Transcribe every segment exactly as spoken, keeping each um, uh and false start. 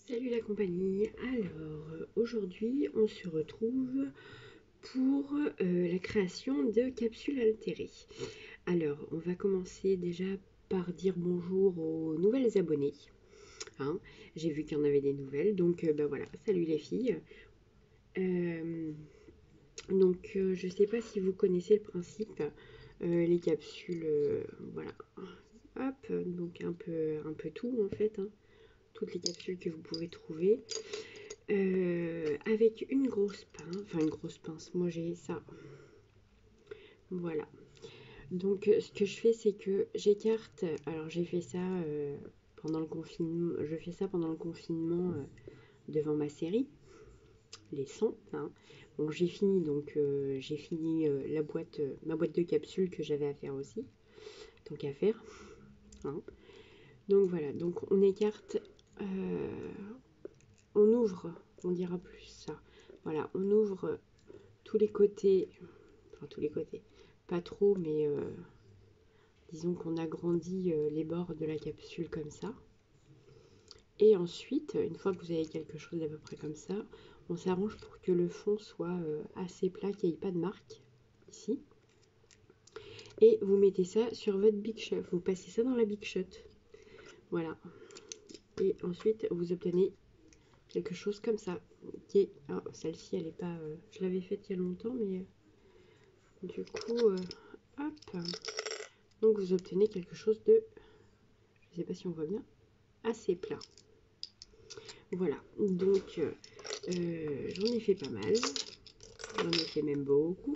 Salut la compagnie. Alors euh, aujourd'hui on se retrouve pour euh, la création de capsules altérées. Alors on va commencer déjà par dire bonjour aux nouvelles abonnées. Hein, j'ai vu qu'il y en avait des nouvelles, donc euh, bah voilà, salut les filles. Euh, donc euh, je sais pas si vous connaissez le principe, euh, les capsules, euh, voilà. Hop, donc un peu, un peu tout en fait, hein, toutes les capsules que vous pouvez trouver. Euh, avec une grosse pince, enfin une grosse pince, moi j'ai ça, voilà. Donc euh, ce que je fais, c'est que j'écarte, alors j'ai fait ça euh, pendant le confinement, je fais ça pendant le confinement euh, devant ma série, les sons, hein. Bon, j'ai fini, donc euh, j'ai fini euh, la boîte, euh, ma boîte de capsules que j'avais à faire aussi, tant qu'à faire, hein. Donc voilà, donc on écarte, euh, on ouvre, on dira plus ça, voilà, on ouvre tous les côtés, enfin tous les côtés, pas trop, mais euh, disons qu'on agrandit euh, les bords de la capsule comme ça. Et ensuite, une fois que vous avez quelque chose d'à peu près comme ça, on s'arrange pour que le fond soit euh, assez plat, qu'il n'y ait pas de marque ici. Et vous mettez ça sur votre Big Shot, vous passez ça dans la Big Shot. Voilà. Et ensuite, vous obtenez quelque chose comme ça. Qui est... oh, celle-ci, elle est pas... Euh... je l'avais faite il y a longtemps, mais... Euh... du coup, euh... hop. Donc vous obtenez quelque chose de... je ne sais pas si on voit bien, assez plat. Voilà, donc euh, j'en ai fait pas mal, j'en ai fait même beaucoup.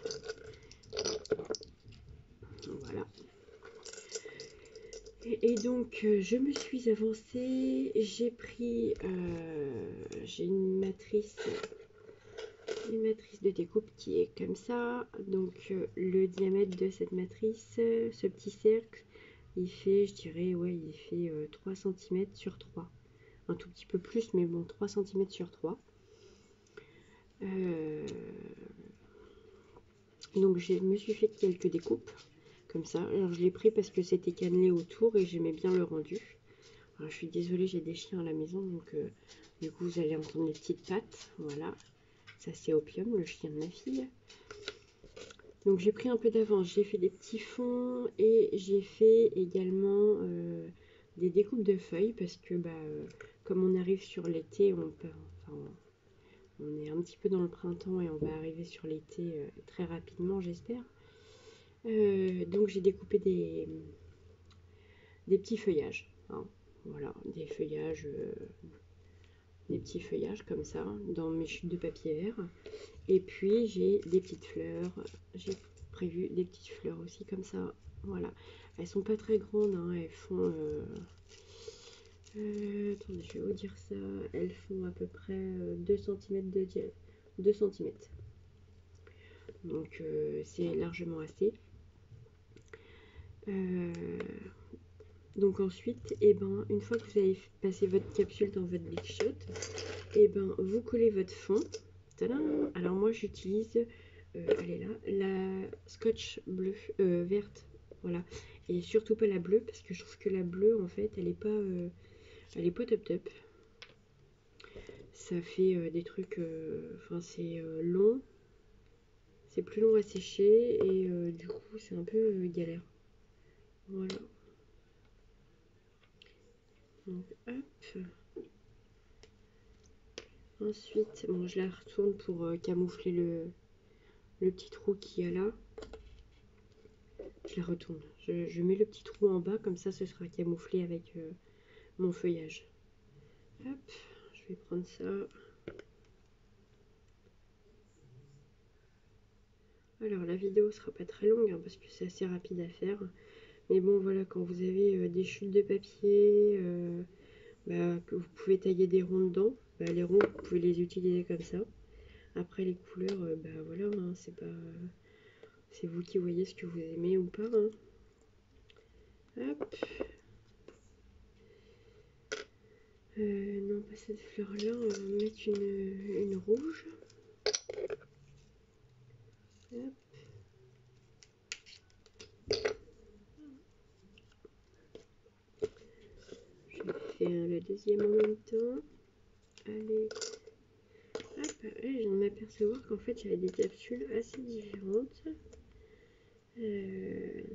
Voilà. Et, et donc euh, je me suis avancée, j'ai pris, euh, j'ai une matrice, une matrice de découpe qui est comme ça. Donc euh, le diamètre de cette matrice, euh, ce petit cercle, il fait, je dirais, ouais, il fait euh, trois centimètres sur trois. Un tout petit peu plus, mais bon, trois centimètres sur trois. Euh, donc je me suis fait quelques découpes comme ça. Alors je l'ai pris parce que c'était cannelé autour et j'aimais bien le rendu. Alors je suis désolée, j'ai des chiens à la maison, donc euh, du coup vous allez entendre les petites pattes. Voilà, ça c'est Opium, le chien de ma fille. Donc j'ai pris un peu d'avance, j'ai fait des petits fonds et j'ai fait également euh, des découpes de feuilles parce que bah, euh, comme on arrive sur l'été, on peut, enfin, on est un petit peu dans le printemps et on va arriver sur l'été euh, très rapidement, j'espère. Euh, donc j'ai découpé des, des petits feuillages, hein. Voilà, des feuillages, euh, des petits feuillages comme ça dans mes chutes de papier vert. Et puis j'ai des petites fleurs, j'ai prévu des petites fleurs aussi comme ça. Voilà, elles sont pas très grandes, hein. Elles font euh, euh, attendez, je vais vous dire ça, elles font à peu près euh, deux centimètres de diamètre, deux centimètres. Donc euh, c'est largement assez. Euh, donc ensuite, et eh ben, une fois que vous avez passé votre capsule dans votre Big Shot, et eh ben, vous collez votre fond. Tadam! Alors moi j'utilise, euh, elle est là, la scotch bleu, euh, verte, voilà. Et surtout pas la bleue parce que je trouve que la bleue en fait elle est pas, euh, elle est pas top top. Ça fait euh, des trucs, enfin euh, c'est euh, long, c'est plus long à sécher et euh, du coup c'est un peu euh, galère. Voilà. Donc hop. Ensuite, bon, je la retourne pour euh, camoufler le, le petit trou qu'il y a là. Je la retourne. Je, je mets le petit trou en bas, comme ça ce sera camouflé avec euh, mon feuillage. Hop, je vais prendre ça. Alors la vidéo sera pas très longue hein, parce que c'est assez rapide à faire. Mais bon voilà, quand vous avez euh, des chutes de papier, euh, bah, que vous pouvez tailler des ronds dedans, bah, les ronds vous pouvez les utiliser comme ça. Après les couleurs, euh, bah voilà, hein, c'est pas, c'est vous qui voyez ce que vous aimez ou pas. Hein. Hop. Euh, non, pas cette fleur-là, on va mettre une, une rouge. Hop. Je fais le deuxième en même temps. Allez. Hop, et je viens de m'apercevoir qu'en fait j'avais des capsules assez différentes. Euh...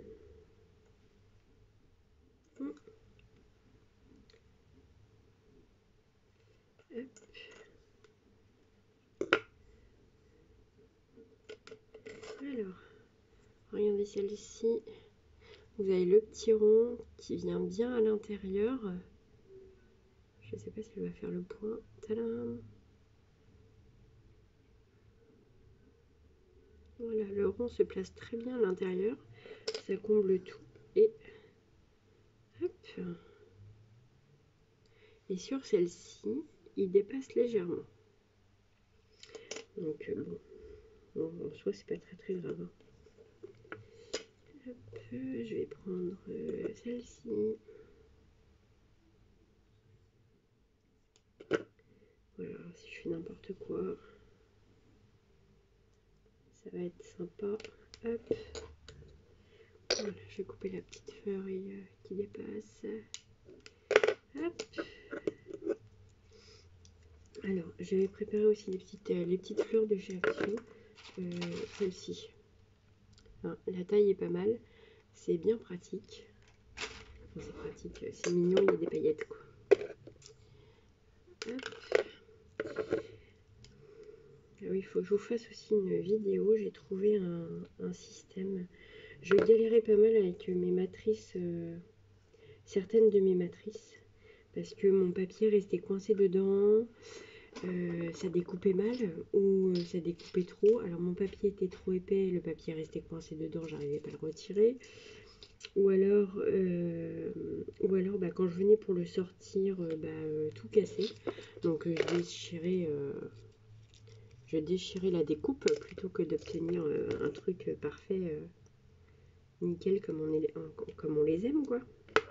Hum. Hop. Alors, regardez celle-ci. Vous avez le petit rond qui vient bien à l'intérieur. Je ne sais pas si elle va faire le point. Tadam! Voilà, le rond se place très bien à l'intérieur. Ça comble tout. Et hop. Et sur celle-ci, il dépasse légèrement. Donc bon, bon en soi c'est pas très très grave. Hop, je vais prendre euh, celle-ci. Voilà, si je fais n'importe quoi, ça va être sympa. Hop. Voilà, je vais couper la petite feuille euh, qui dépasse. Hop. Alors, j'avais préparé aussi les petites, euh, les petites fleurs de chez Action. Euh, Celle-ci. Enfin, la taille est pas mal. C'est bien pratique. Enfin, c'est pratique, c'est mignon, il y a des paillettes quoi. Hop. Ah oui, il faut que je vous fasse aussi une vidéo. J'ai trouvé un, un système. Je galérais pas mal avec mes matrices, euh, certaines de mes matrices, parce que mon papier restait coincé dedans. Euh, ça découpait mal ou euh, ça découpait trop. Alors mon papier était trop épais, le papier restait coincé dedans, j'arrivais pas à le retirer. Ou alors, euh, ou alors bah, quand je venais pour le sortir, euh, bah, euh, tout cassé. Donc euh, je déchirais, euh, je déchirais la découpe plutôt que d'obtenir euh, un truc parfait, euh, nickel comme on, est, comme on les aime quoi.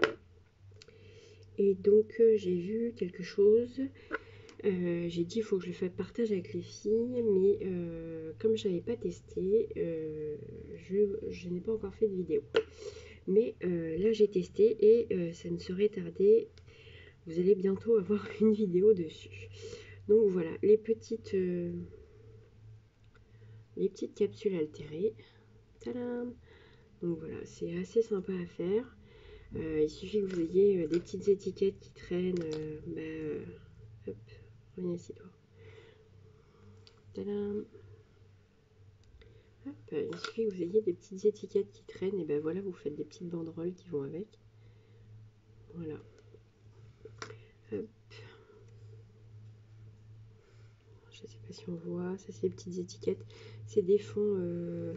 Et donc euh, j'ai vu quelque chose. Euh, j'ai dit il faut que je le fasse partage avec les filles, mais euh, comme je n'avais pas testé, euh, je, je n'ai pas encore fait de vidéo. Mais euh, là j'ai testé et euh, ça ne serait tardé. Vous allez bientôt avoir une vidéo dessus. Donc voilà, les petites, euh, les petites capsules altérées. Tadam! Donc voilà, c'est assez sympa à faire. Euh, il suffit que vous ayez euh, des petites étiquettes qui traînent. Euh, bah, euh, hop, reviens ici toi. Tadam! Hop, il suffit que vous ayez des petites étiquettes qui traînent et ben voilà, vous faites des petites banderoles qui vont avec. Voilà. Hop. Je sais pas si on voit, ça c'est des petites étiquettes. C'est des fonds, euh,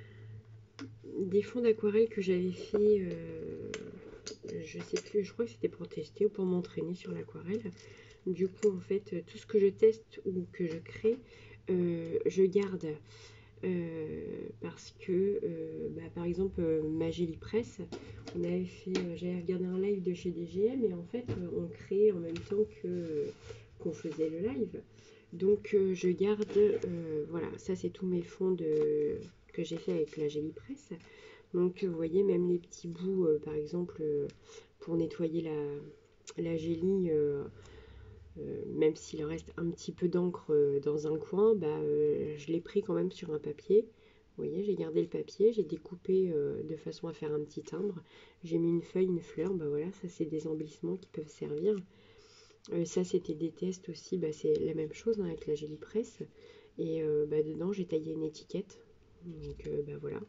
des fonds d'aquarelle que j'avais fait. Euh, je sais plus, je crois que c'était pour tester ou pour m'entraîner sur l'aquarelle. Du coup, en fait, tout ce que je teste ou que je crée, euh, je garde. Euh, parce que euh, bah, par exemple euh, ma Gélipress, on avait fait, euh, j'avais regardé un live de chez D G M et en fait euh, on créait en même temps que euh, qu'on faisait le live. Donc euh, je garde, euh, voilà, ça c'est tous mes fonds de, que j'ai fait avec la Gélipress. Donc vous voyez même les petits bouts, euh, par exemple euh, pour nettoyer la, la gélie. Euh, euh, même s'il reste un petit peu d'encre euh, dans un coin, bah, euh, je l'ai pris quand même sur un papier. Vous voyez, j'ai gardé le papier, j'ai découpé euh, de façon à faire un petit timbre. J'ai mis une feuille, une fleur, bah voilà, ça c'est des embellissements qui peuvent servir. Euh, ça c'était des tests aussi, bah, c'est la même chose hein, avec la Gélipress. Et euh, bah, dedans j'ai taillé une étiquette. Donc euh, bah voilà.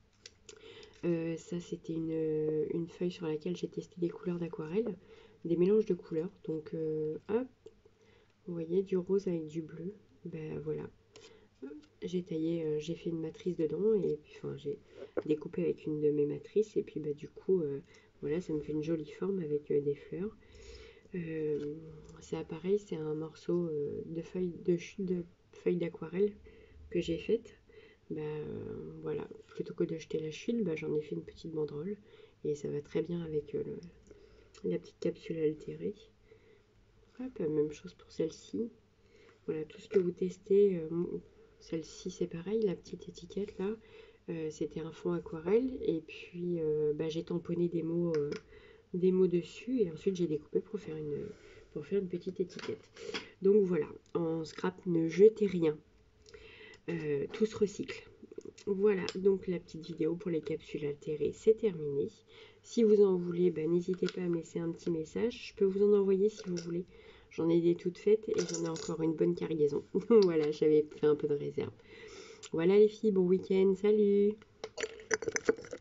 Euh, ça c'était une, une feuille sur laquelle j'ai testé des couleurs d'aquarelle, des mélanges de couleurs. Donc euh, hop, vous voyez, du rose avec du bleu. Ben voilà. J'ai taillé, euh, j'ai fait une matrice dedans et puis enfin j'ai découpé avec une de mes matrices et puis bah du coup euh, voilà, ça me fait une jolie forme avec euh, des fleurs. Euh, c'est pareil, c'est un morceau euh, de feuilles de, de feuilles d'aquarelle que j'ai faite. Bah euh, voilà, plutôt que de jeter la chute, bah, j'en ai fait une petite banderole et ça va très bien avec euh, le, la petite capsule altérée. Hop, même chose pour celle-ci. Voilà, tout ce que vous testez, euh, celle-ci c'est pareil, la petite étiquette là, euh, c'était un fond aquarelle et puis euh, bah, j'ai tamponné des mots, euh, des mots dessus et ensuite j'ai découpé pour faire une, pour faire une petite étiquette. Donc voilà, en scrap, ne jetez rien. Euh, tout se recycle. Voilà, donc la petite vidéo pour les capsules altérées, c'est terminé. Si vous en voulez, bah, n'hésitez pas à me laisser un petit message. Je peux vous en envoyer si vous voulez. J'en ai des toutes faites et j'en ai encore une bonne cargaison. Voilà, j'avais fait un peu de réserve. Voilà les filles, bon week-end, salut!